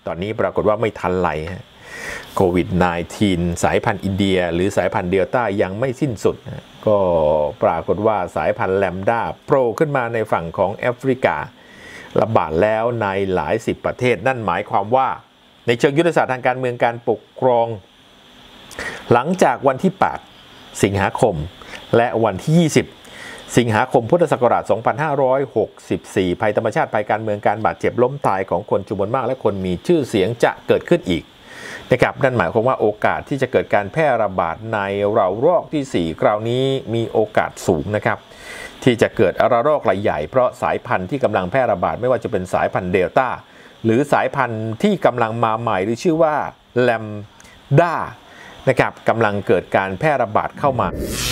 ตอนนี้ปรากฏว่าไม่ทันไหลโควิด -19 สายพันธุ์อินเดียหรือสายพันธุ์เดลต้ายังไม่สิ้นสุดก็ปรากฏว่าสายพันธุ์แลมด้าโผล่ขึ้นมาในฝั่งของแอฟริการะบาดแล้วในหลายสิบประเทศนั่นหมายความว่าในเชิงยุทธศาสตร์ทางการเมืองการปกครองหลังจากวันที่8สิงหาคมและวันที่20สิงหาคมพุทธศักราช2564ภัยธรรมชาติภัยการเมืองการบาดเจ็บล้มตายของคนจำนวนมากและคนมีชื่อเสียงจะเกิดขึ้นอีกนะครับนั่นหมายความว่าโอกาสที่จะเกิดการแพร่ระบาดในระลอกที่4คราวนี้มีโอกาสสูงนะครับที่จะเกิดระลอกรายใหญ่เพราะสายพันธุ์ที่กำลังแพร่ระบาดไม่ว่าจะเป็นสายพันธุ์เดลต้าหรือสายพันธุ์ที่กำลังมาใหม่หรือชื่อว่าแลมด้านะครับกำลังเกิดการแพร่ระบาดเข้ามา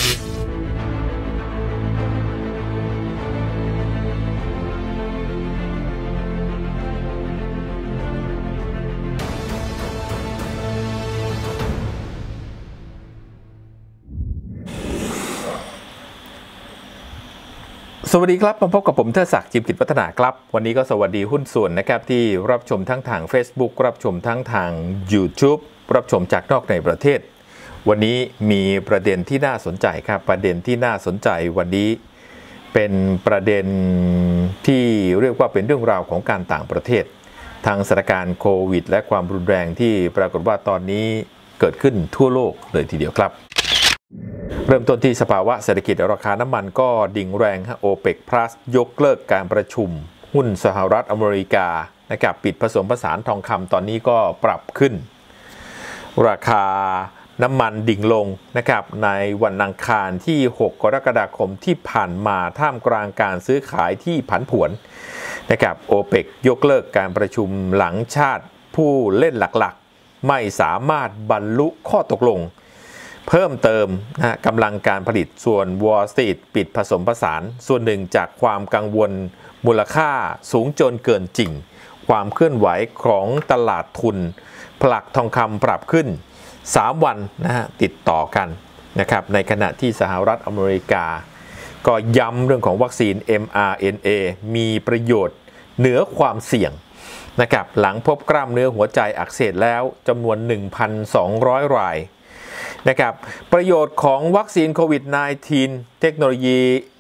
สวัสดีครับมาพบกับผมเทิดศักดิ์ จิมกิจวัฒนาครับวันนี้ก็สวัสดีหุ้นส่วนนะครับที่รับชมทั้งทาง Facebook รับชมทั้งทาง YouTube รับชมจากนอกในประเทศวันนี้มีประเด็นที่น่าสนใจครับประเด็นที่น่าสนใจวันนี้เป็นประเด็นที่เรียกว่าเป็นเรื่องราวของการต่างประเทศทางสถานการณ์โควิดและความรุนแรงที่ปรากฏว่าตอนนี้เกิดขึ้นทั่วโลกเลยทีเดียวครับเริ่มต้นที่สภาวะเศรษฐกิจราคาน้ำมันก็ดิ่งแรงโอเปกพลัสยกเลิกการประชุมหุ้นสหรัฐอเมริกานะครับปิดผสมผสานทองคำตอนนี้ก็ปรับขึ้นราคาน้ำมันดิ่งลงนะครับในวันอังคารที่6กรกฎาคมที่ผ่านมาท่ามกลางการซื้อขายที่ผันผวนนะครับโอเปกยกเลิกการประชุมหลังชาติผู้เล่นหลักๆไม่สามารถบรรลุข้อตกลงเพิ่มเติมกำลังการผลิตส่วน Wall Street ปิดผสมผสานส่วนหนึ่งจากความกังวลมูลค่าสูงจนเกินจริงความเคลื่อนไหวของตลาดทุนผลักทองคำปรับขึ้น3วันติดต่อกันนะครับในขณะที่สหรัฐอเมริกาก็ย้ำเรื่องของวัคซีน mRNA มีประโยชน์เหนือความเสี่ยงนะครับหลังพบกล้ามเนื้อหัวใจอักเสบแล้วจำนวน 1,200 รายนะครับประโยชน์ของวัคซีนโควิด -19 เทคโนโลยี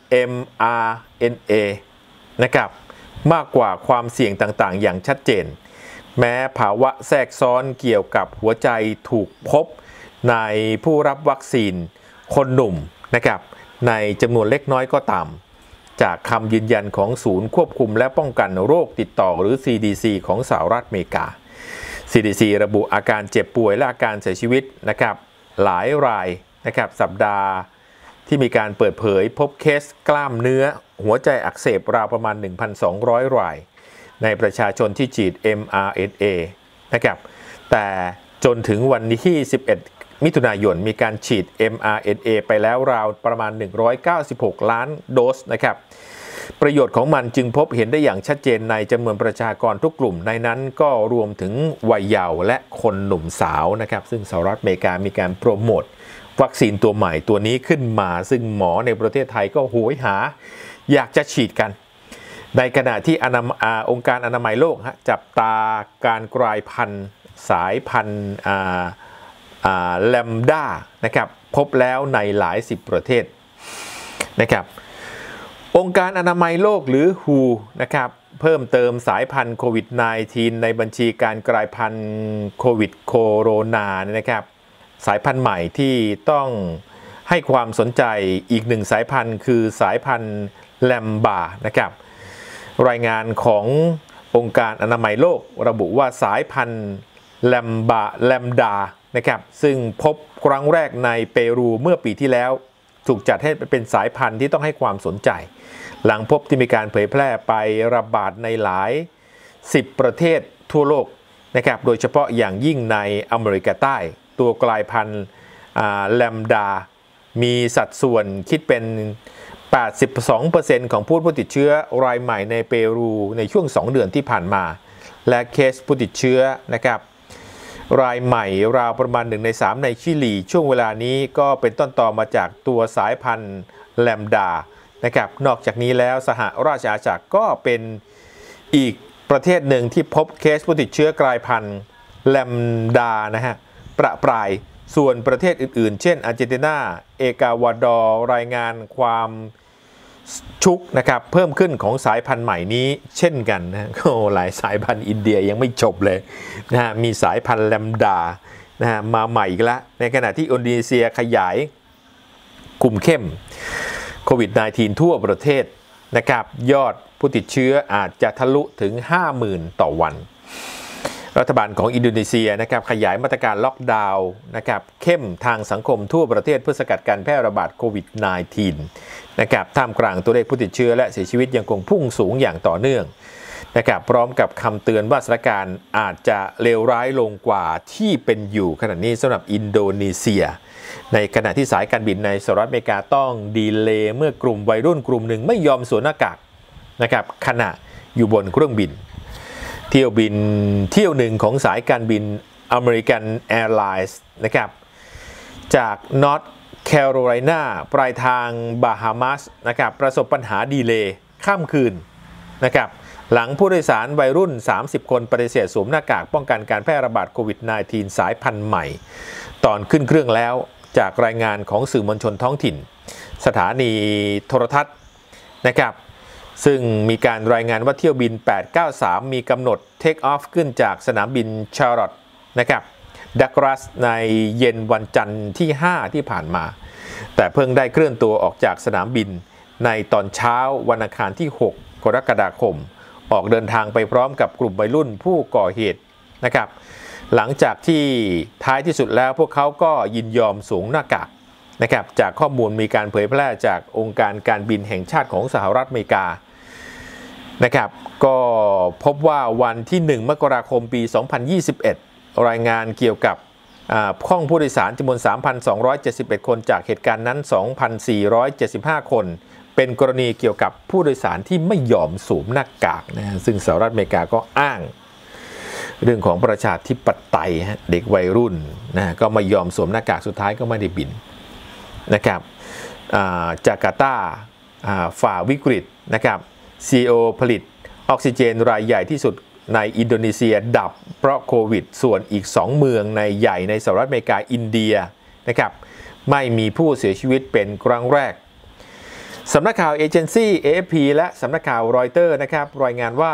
mRNA นะครับมากกว่าความเสี่ยงต่างๆอย่างชัดเจนแม้ภาวะแทรกซ้อนเกี่ยวกับหัวใจถูกพบในผู้รับวัคซีนคนหนุ่มนะครับในจำนวนเล็กน้อยก็ตามจากคำยืนยันของศูนย์ควบคุมและป้องกันโรคติดต่อหรือ CDC ของสหรัฐอเมริกา CDC ระบุอาการเจ็บป่วยและอาการเสียชีวิตนะครับหลายรายนะครับสัปดาห์ที่มีการเปิดเผยพบเคสกล้ามเนื้อหัวใจอักเสบราวประมาณ 1,200 รายในประชาชนที่ฉีด mRNA นะครับแต่จนถึงวันที่11มิถุนายนมีการฉีด mRNA ไปแล้วราวประมาณ196ล้านโดสนะครับประโยชน์ของมันจึงพบเห็นได้อย่างชัดเจนในจำนวนประชากรทุกกลุ่มในนั้นก็รวมถึงวัยเยาว์และคนหนุ่มสาวนะครับซึ่งสหรัฐอเมริกามีการโปรโมทวัคซีนตัวใหม่ตัวนี้ขึ้นมาซึ่งหมอในประเทศไทยก็โหยหาอยากจะฉีดกันในขณะที่องค์การอนามัยโลกจับตาการกลายพันธุ์สายพันธุ์แลมด้านะครับพบแล้วในหลายสิบประเทศนะครับองค์การอนามัยโลกหรือ WHO นะครับเพิ่มเติมสายพันธุ์โควิด -19 ในบัญชีการกลายพันธุ์โควิดโคโรนานะครับสายพันธุ์ใหม่ที่ต้องให้ความสนใจอีกหนึ่งสายพันธุ์คือสายพันธุ์แลมบานะครับรายงานขององค์การอนามัยโลกระบุว่าสายพันธุ์แลมดานะครับซึ่งพบครั้งแรกในเปรูเมื่อปีที่แล้วถูกจัดให้เป็นสายพันธุ์ที่ต้องให้ความสนใจหลังพบที่มีการเผยแพร่ไประบาดในหลาย10ประเทศทั่วโลกนะครับโดยเฉพาะอย่างยิ่งในอเมริกาใต้ตัวกลายพันธุ์แลมดามีสัดส่วนคิดเป็น 82% ของผู้ติดเชื้อรายใหม่ในเปรูในช่วง2เดือนที่ผ่านมาและเคสผู้ติดเชื้อนะครับรายใหม่ราวประมาณ1 ใน 3ในชิลีช่วงเวลานี้ก็เป็นต้นตอมาจากตัวสายพันธุ์แลมดานะครับนอกจากนี้แล้วสหราชอาณาจักรก็เป็นอีกปประเทศหนึ่งที่พบเคสผู้ติดเชื้อกลายพันธุ์แลมดานะฮะประปรายส่วนประเทศอื่นๆเช่นอาร์เจนตินาเอกวาดอร์รายงานความชุกนะครับเพิ่มขึ้นของสายพันธุ์ใหม่นี้เช่นกันนะหลายสายพันธุ์อินเดียยังไม่จบเลยนะฮะมีสายพันธุ์แลมดานะฮะมาใหม่อีกแล้วในขณะที่อินโดนีเซียขยายคุมเข้มโควิด -19 ทั่วประเทศนะครับยอดผู้ติดเชื้ออาจจะทะลุถึง 50,000 ต่อวันรัฐบาลของอินโดนีเซียนะครับขยายมาตรการล็อกดาวน์นะครับเข้มทางสังคมทั่วประเทศเพื่อสกัดการแพร่ระบาดโควิด -19 นะครับท่ามกลางตัวเลขผู้ติดเชื้อและเสียชีวิตยังคงพุ่งสูงอย่างต่อเนื่องนะครับพร้อมกับคำเตือนว่าสถานการณ์อาจจะเลวร้ายลงกว่าที่เป็นอยู่ขณะนี้สำหรับอินโดนีเซียในขณะที่สายการบินในสหรัฐอเมริกาต้องดีเลย์เมื่อกลุ่มวัยรุ่นกลุ่มหนึ่งไม่ยอมสวมหน้ากากนะครับขณะอยู่บนเครื่องบินเที่ยวหนึ่งของสายการบิน American Airlines นะครับจากนอร์ทแคโรไลนาปลายทางบาฮามาสนะครับประสบปัญหาดีเลย์ข้ามคืนนะครับหลังผู้โดยสารวัยรุ่น30คนปฏิเสธสวมหน้ากากป้องกันการแพร่ระบาดโควิด -19 สายพันธุ์ใหม่ตอนขึ้นเครื่องแล้วจากรายงานของสื่อมวลชนท้องถิ่นสถานีโทรทัศน์นะครับซึ่งมีการรายงานว่าเที่ยวบิน893มีกำหนดเทคออฟขึ้นจากสนามบินชาร์ลอตต์นะครับดักรัสในเย็นวันจันทร์ที่5ที่ผ่านมาแต่เพิ่งได้เคลื่อนตัวออกจากสนามบินในตอนเช้าวันอังคารที่6กรกฎาคมออกเดินทางไปพร้อมกับกลุ่มวัยรุ่นผู้ก่อเหตุนะครับหลังจากที่ท้ายที่สุดแล้วพวกเขาก็ยินยอมสวมหน้ากากนะครับจากข้อมูลมีการเผยแพร่จากองค์การการบินแห่งชาติของสหรัฐอเมริกานะครับก็พบว่าวันที่1มกราคมปี2021รายงานเกี่ยวกับห้องผู้โดยสารจำนวน 3,271 คนจากเหตุการณ์นั้น 2,475 คนเป็นกรณีเกี่ยวกับผู้โดยสารที่ไม่ยอมสวมหน้ากากนะซึ่งสหรัฐอเมริกาก็อ้างเรื่องของประชาธิปไตยเด็กวัยรุ่นนะก็ไม่ยอมสวมหน้ากากสุดท้ายก็ไม่ได้บินนะครับจาการ์ตาฝ่าวิกฤตนะครับCEO ผลิตออกซิเจนรายใหญ่ที่สุดในอินโดนีเซียดับเพราะโควิดส่วนอีก2เมืองใหญ่ในสหรัฐอเมริกาอินเดียนะครับไม่มีผู้เสียชีวิตเป็นครั้งแรกสำนักข่าวเอเจนซี่ AFP และสำนักข่าวรอยเตอร์นะครับรายงานว่า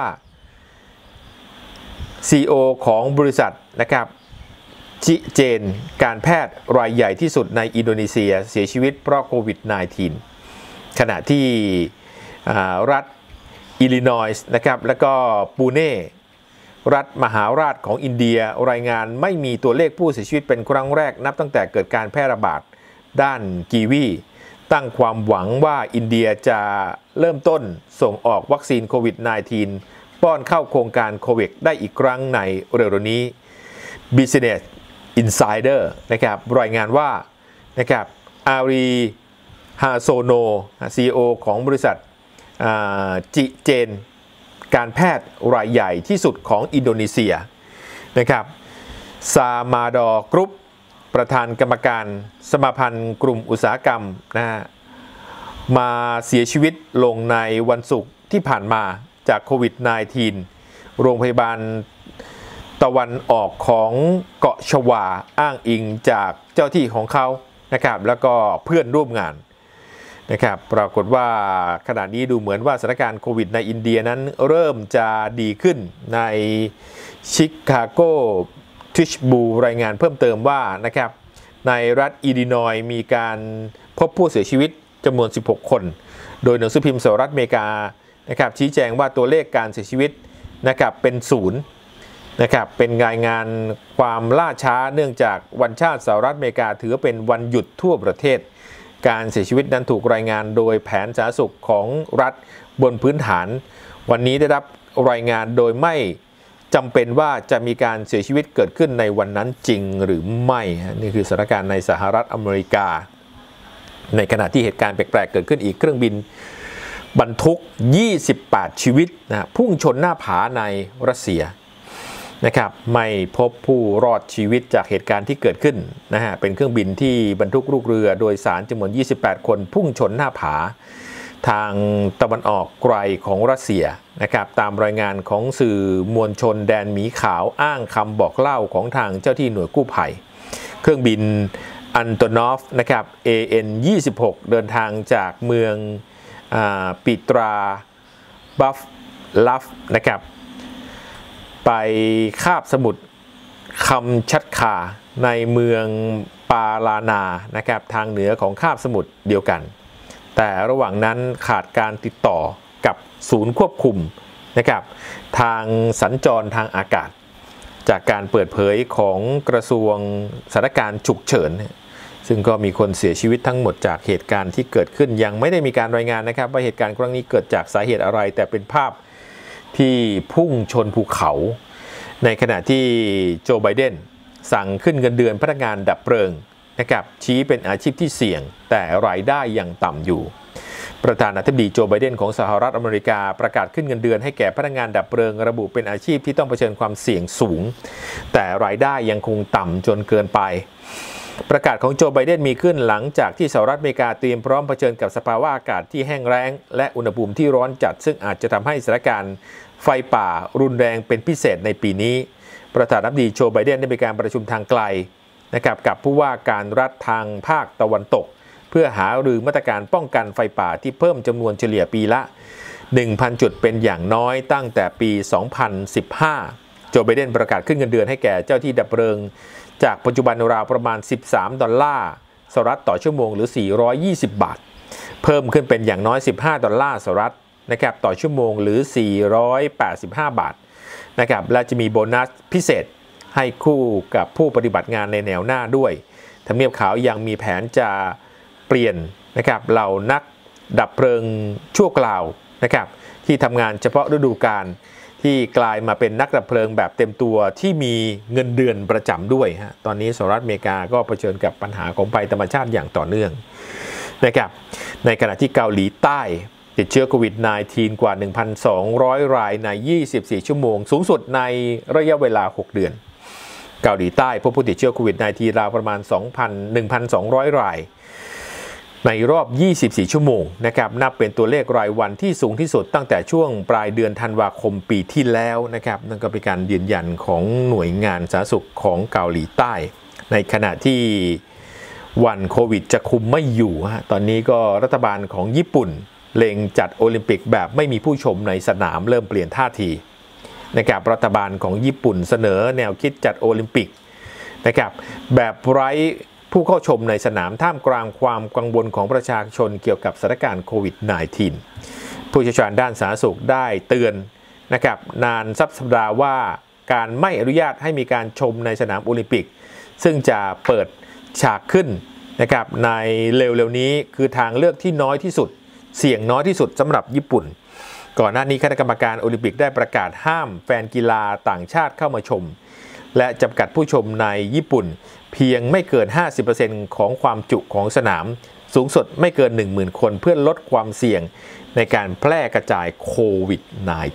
CEO ของบริษัทนะครับจิเจนการแพทย์รายใหญ่ที่สุดในอินโดนีเซียเสียชีวิตเพราะโควิด -19 ขณะที่รัฐอิลลินอยส์นะครับและก็ปูเน่รัฐมหาราชของอินเดียรายงานไม่มีตัวเลขผู้เสียชีวิตเป็นครั้งแรกนับตั้งแต่เกิดการแพร่ระบาดด้านกีวีตั้งความหวังว่าอินเดียจะเริ่มต้นส่งออกวัคซีนโควิด -19 ป้อนเข้าโครงการโควิดได้อีกครั้งในเร็วๆนี้ Business Insider นะครับรายงานว่านะครับอารีฮาโซโน CEO ของบริษัทจิเจนการแพทย์รายใหญ่ที่สุดของอินโดนีเซียนะครับซามาดอกรุ๊ปประธานกรรมการสมาพันธ์กลุ่มอุตสาหกรรมนะฮะมาเสียชีวิตลงในวันศุกร์ที่ผ่านมาจากโควิด -19 โรงพยาบาลตะวันออกของเกาะชวาอ้างอิงจากเจ้าที่ของเขานะครับแล้วก็เพื่อนร่วมงานนะครับปรากฏว่าขณะนี้ดูเหมือนว่าสถานการณ์โควิดในอินเดียนั้นเริ่มจะดีขึ้นในชิคาโกทิชบูรายงานเพิ่มเติมว่านะครับในรัฐอิลลินอยส์มีการพบผู้เสียชีวิตจำนวน16คนโดยหนังสือพิมพ์สหรัฐอเมริกานะครับชี้แจงว่าตัวเลขการเสียชีวิตนะครับเป็น0นะครับเป็นรายงานความล่าช้าเนื่องจากวันชาติสหรัฐอเมริกาถือเป็นวันหยุดทั่วประเทศการเสียชีวิตนั้นถูกรายงานโดยแผนสาธารณสุขของรัฐบนพื้นฐานวันนี้ได้รับรายงานโดยไม่จำเป็นว่าจะมีการเสียชีวิตเกิดขึ้นในวันนั้นจริงหรือไม่นี่คือสถานการณ์ในสหรัฐอเมริกาในขณะที่เหตุการณ์แปลกๆเกิดขึ้นอีกเครื่องบินบรรทุก28ชีวิตนะพุ่งชนหน้าผาในรัสเซียนะครับไม่พบผู้รอดชีวิตจากเหตุการณ์ที่เกิดขึ้นนะฮะเป็นเครื่องบินที่บรรทุกลูกเรือโดยสารจำนวน28คนพุ่งชนหน้าผาทางตะวันออกไกลของรัสเซียนะครับตามรายงานของสื่อมวลชนแดนหมีขาวอ้างคำบอกเล่าของทางเจ้าที่หน่วยกู้ภัยเครื่องบินอันโตนอฟนะครับ AN-26 เดินทางจากเมืองปิตราบัฟลัฟนะครับไปคาบสมุทรคัมชัตคาในเมืองปาลานานะครับทางเหนือของคาบสมุทรเดียวกันแต่ระหว่างนั้นขาดการติดต่อกับศูนย์ควบคุมนะครับทางสัญจรทางอากาศจากการเปิดเผยของกระทรวงสถานการณ์ฉุกเฉินซึ่งก็มีคนเสียชีวิตทั้งหมดจากเหตุการณ์ที่เกิดขึ้นยังไม่ได้มีการรายงานนะครับว่าเหตุการณ์ครั้งนี้เกิดจากสาเหตุอะไรแต่เป็นภาพที่พุ่งชนภูเขาในขณะที่โจไบเดนสั่งขึ้นเงินเดือนพนักงานดับเพลิงนะครับชี้เป็นอาชีพที่เสี่ยงแต่รายได้ยังต่ำอยู่ประธานาธิบดีโจไบเดนของสหรัฐอเมริกาประกาศขึ้นเงินเดือนให้แก่พนักงานดับเพลิงระบุเป็นอาชีพที่ต้องเผชิญความเสี่ยงสูงแต่รายได้ยังคงต่ำจนเกินไปประกาศของโจไบเดนมีขึ้นหลังจากที่สหรัฐอเมริกาเตรียมพร้อมเผชิญกับสภาวะอากาศที่แห้งแล้งและอุณหภูมิที่ร้อนจัดซึ่งอาจจะทำให้สถานการณ์ไฟป่ารุนแรงเป็นพิเศษในปีนี้ประธานาธิบดีโจไบเดนได้มีการประชุมทางไกลนะครับกับผู้ว่าการรัฐทางภาคตะวันตกเพื่อหารือมาตรการป้องกันไฟป่าที่เพิ่มจำนวนเฉลี่ยปีละ 1,000 จุดเป็นอย่างน้อยตั้งแต่ปี 2015 โจไบเดนประกาศขึ้นเงินเดือนให้แก่เจ้าที่ดับเพลิงจากปัจจุบันราวประมาณ$13สหรัฐต่อชั่วโมงหรือ420 บาทเพิ่มขึ้นเป็นอย่างน้อย$15สหรัฐนะครับต่อชั่วโมงหรือ485 บาทนะครับและจะมีโบนัสพิเศษให้คู่กับผู้ปฏิบัติงานในแนวหน้าด้วยทำเนียบขาวยังมีแผนจะเปลี่ยนนะครับเหล่านักดับเพลิงชั่วคราวนะครับที่ทำงานเฉพาะฤดูกาลที่กลายมาเป็นนักดับเพลิงแบบเต็มตัวที่มีเงินเดือนประจำด้วยฮะตอนนี้สหรัฐอเมริกาก็เผชิญกับปัญหาของภัยธรรมชาติอย่างต่อเนื่องนะครับในขณะที่เกาหลีใต้ติดเชื้อโควิด -19 กว่า 1,200 รายใน 24 ชั่วโมงสูงสุดในระยะเวลา 6 เดือนเกาหลีใต้พบผู้ติดเชื้อโควิด -19 ราวประมาณ 1,200 รายในรอบ 24 ชั่วโมงนะครับนับเป็นตัวเลขรายวันที่สูงที่สุดตั้งแต่ช่วงปลายเดือนธันวาคมปีที่แล้วนะครับนั่นก็เป็นการยืนยันของหน่วยงานสาธารณสุขของเกาหลีใต้ในขณะที่วันโควิดจะคุมไม่อยู่ตอนนี้ก็รัฐบาลของญี่ปุ่นเล็งจัดโอลิมปิกแบบไม่มีผู้ชมในสนามเริ่มเปลี่ยนท่าทีนะครับรัฐบาลของญี่ปุ่นเสนอแนวคิดจัดโอลิมปิกนะครับแบบไร้ผู้เข้าชมในสนามท่ามกลางความกังวลของประชาชนเกี่ยวกับสถานการณ์โควิด -19 ผู้เชี่ยวชาญด้านสาธารณสุขได้เตือนนะครับนานสัปดาห์ว่าการไม่อนุญาตให้มีการชมในสนามโอลิมปิกซึ่งจะเปิดฉากขึ้นนะครับในเร็วๆนี้คือทางเลือกที่น้อยที่สุดเสี่ยงน้อยที่สุดสำหรับญี่ปุ่นก่อนหน้านี้คณะกรรมการโอลิมปิกได้ประกาศห้ามแฟนกีฬาต่างชาติเข้ามาชมและจำกัดผู้ชมในญี่ปุ่นเพียงไม่เกิน 50% ของความจุของสนามสูงสุดไม่เกิน 10,000 คนเพื่อลดความเสี่ยงในการแพร่กระจายโควิด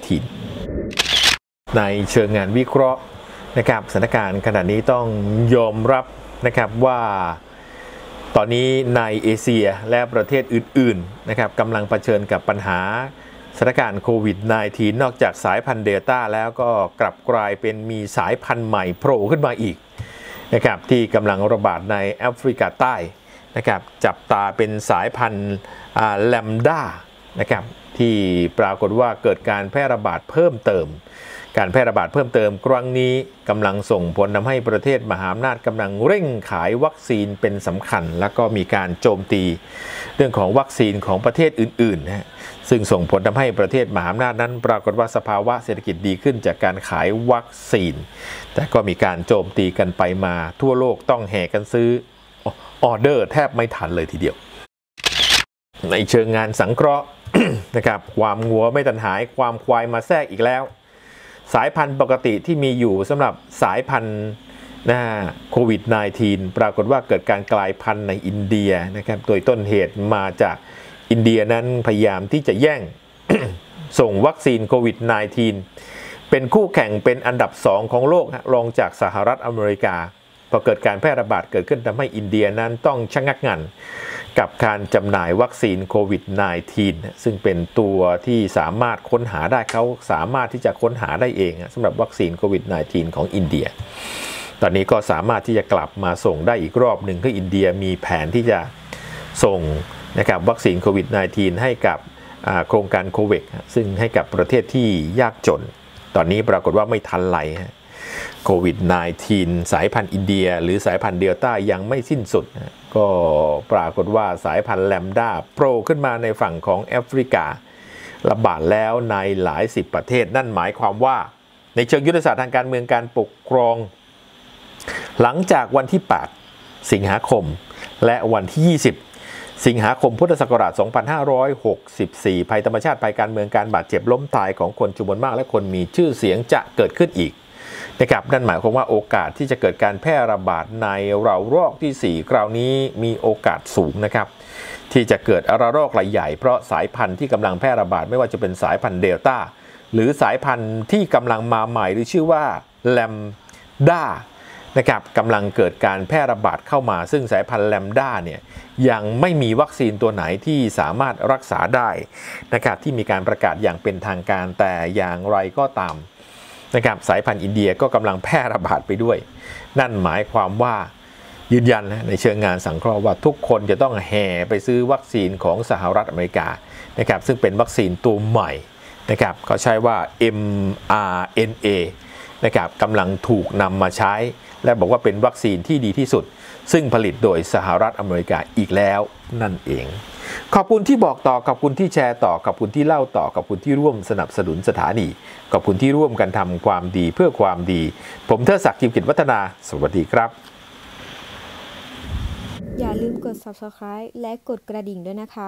-19 ในเชิงงานวิเคราะห์นะครับสถานการณ์ขณะนี้ต้องยอมรับนะครับว่าตอนนี้ในเอเชียและประเทศอื่นๆนะครับกำลังเผชิญกับปัญหาสถานการณ์โควิด -19 นอกจากสายพันธุ์เดลต้าแล้วก็กลับกลายเป็นมีสายพันธุ์ใหม่โผล่ขึ้นมาอีกนะครับที่กำลังระบาดในแอฟริกาใต้นะครับจับตาเป็นสายพันธุ์แลมด้านะครับที่ปรากฏว่าเกิดการแพร่ระบาดเพิ่มเติมการแพร่ระบาดเพิ่มเติมครั้งนี้กำลังส่งผลทำให้ประเทศมหาอำนาจกำลังเร่งขายวัคซีนเป็นสำคัญแล้วก็มีการโจมตีเรื่องของวัคซีนของประเทศอื่นๆนะซึ่งส่งผลทำให้ประเทศมหาอำนาจนั้นปรากฏว่าสภาวะเศรษฐกิจดีขึ้นจากการขายวัคซีนแต่ก็มีการโจมตีกันไปมาทั่วโลกต้องแห่กันซื้อออเดอร์แทบไม่ทันเลยทีเดียวในเชิงงานสังเคราะห์ นะครับความงัวไม่ทันหายความควายมาแทรกอีกแล้วสายพันธุ์ปกติที่มีอยู่สำหรับสายพันธุ์โควิด -19 ปรากฏว่าเกิดการกลายพันธุ์ในอินเดียนะครับโดยต้นเหตุมาจากอินเดียนั้นพยายามที่จะแย่ง ส่งวัคซีนโควิด -19 เป็นคู่แข่งเป็นอันดับ2ของโลกรองจากสหรัฐอเมริกาพอเกิดการแพร่ระบาดเกิดขึ้นทำให้อินเดียนั้นต้องชะงักงันกับการจำหน่ายวัคซีนโควิด -19 ซึ่งเป็นตัวที่สามารถค้นหาได้เขาสามารถที่จะค้นหาได้เองสำหรับวัคซีนโควิด -19 ของอินเดียตอนนี้ก็สามารถที่จะกลับมาส่งได้อีกรอบหนึ่งคืออินเดียมีแผนที่จะส่งนะครับวัคซีนโควิด -19 ให้กับโครงการโควิดซึ่งให้กับประเทศที่ยากจนตอนนี้ปรากฏว่าไม่ทันไรโควิด -19 สายพันธุ์อินเดียหรือสายพันธุ์เดลต้ายังไม่สิ้นสุดก็ปรากฏว่าสายพันธุ์แลมด้าโผล่ขึ้นมาในฝั่งของแอฟริการะบาดแล้วในหลายสิบประเทศนั่นหมายความว่าในเชิงยุทธศาสตร์ทางการเมืองการปกครองหลังจากวันที่ 8 สิงหาคมและวันที่ 20 สิงหาคมพุทธศักราช 2564 ภัยธรรมชาติภัยการเมืองการบาดเจ็บล้มตายของคนจำนวนมากและคนมีชื่อเสียงจะเกิดขึ้นอีกนะครับนั่นหมายความว่าโอกาสที่จะเกิดการแพร่ระบาดในระลอกที่ 4 คราวนี้มีโอกาสสูงนะครับที่จะเกิดระลอกรายใหญ่เพราะสายพันธุ์ที่กำลังแพร่ระบาดไม่ว่าจะเป็นสายพันธุ์เดลต้าหรือสายพันธุ์ที่กำลังมาใหม่หรือชื่อว่าแลมด้านะครับกำลังเกิดการแพร่ระบาดเข้ามาซึ่งสายพันธุ์แลมด้าเนี่ยยังไม่มีวัคซีนตัวไหนที่สามารถรักษาได้นะครับที่มีการประกาศอย่างเป็นทางการแต่อย่างไรก็ตามนะครับสายพันธุ์อินเดียก็กำลังแพร่ระบาดไปด้วยนั่นหมายความว่ายืนยันในเชิงงานสังเคราะห์ว่าทุกคนจะต้องแห่ไปซื้อวัคซีนของสหรัฐอเมริกานะครับซึ่งเป็นวัคซีนตัวใหม่นะครับเขาใช้ว่า mRNA นะครับกำลังถูกนำมาใช้และบอกว่าเป็นวัคซีนที่ดีที่สุดซึ่งผลิตโดยสหรัฐอเมริกาอีกแล้วนั่นเองขอบคุณที่บอกต่อขอบคุณที่แชร์ต่อขอบคุณที่เล่าต่อขอบคุณที่ร่วมสนับสนุนสถานีขอบคุณที่ร่วมกันทำความดีเพื่อความดีผมเทิดศักดิ์ จิมกิจวัฒนาสวัสดีครับอย่าลืมกด Subscribe และกดกระดิ่งด้วยนะคะ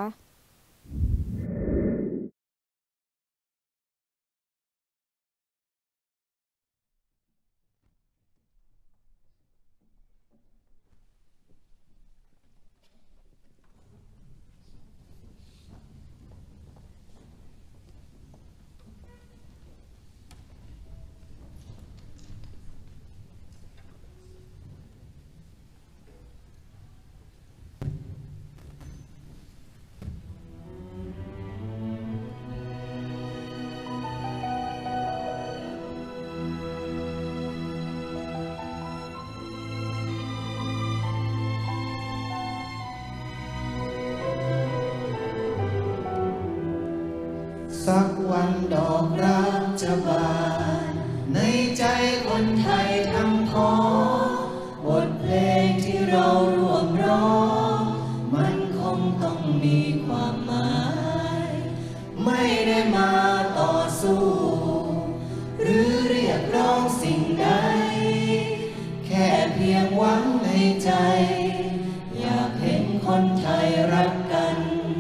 สักวันดอกรักจะบานในใจคนไทยทั้งพ้องบทเพลงที่เราร่วมร้องมันคงต้องมีความหมายไม่ได้มาต่อสู้หรือเรียกร้องสิ่งใดแค่เพียงหวังในใจอยากเห็นคนไทยรักกัน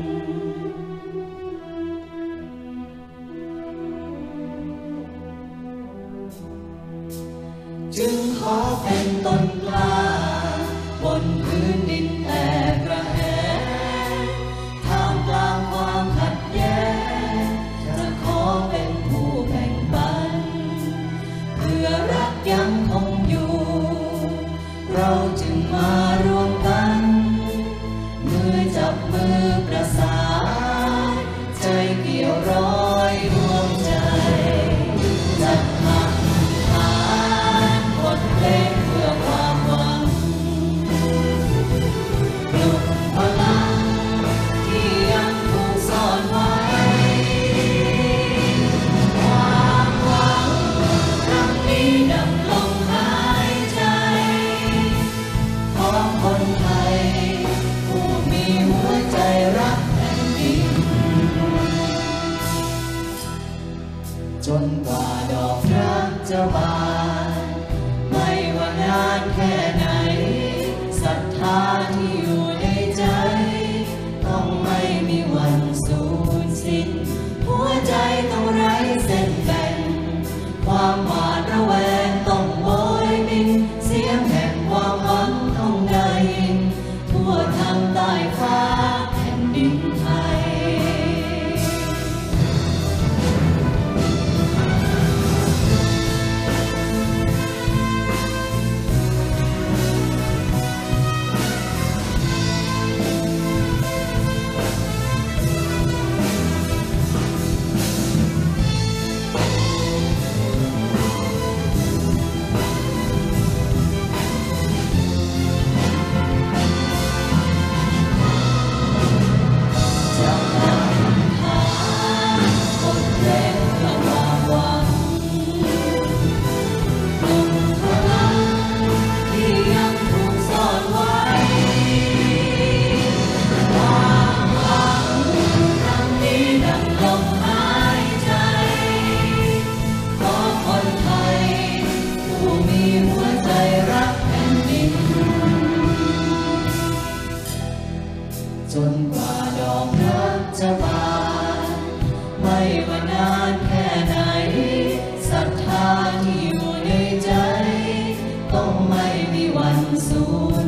จึงขอเป็นต้นกล้าบนพื้นดินแต่กระแหงท่ามกลางความขัดแย้งจะขอเป็นผู้แบ่งปันเพื่อรักยังคงอยู่เราจึงมารวมกันมือจับมือประสานใจเกี่ยวร้อยดวงใจจัดมาเพลงเพื่อความหวังปลุกพลังที่ยังถูกซ่อนไว้ความหวังครั้งนี้ดำลงหายใจขอสูญ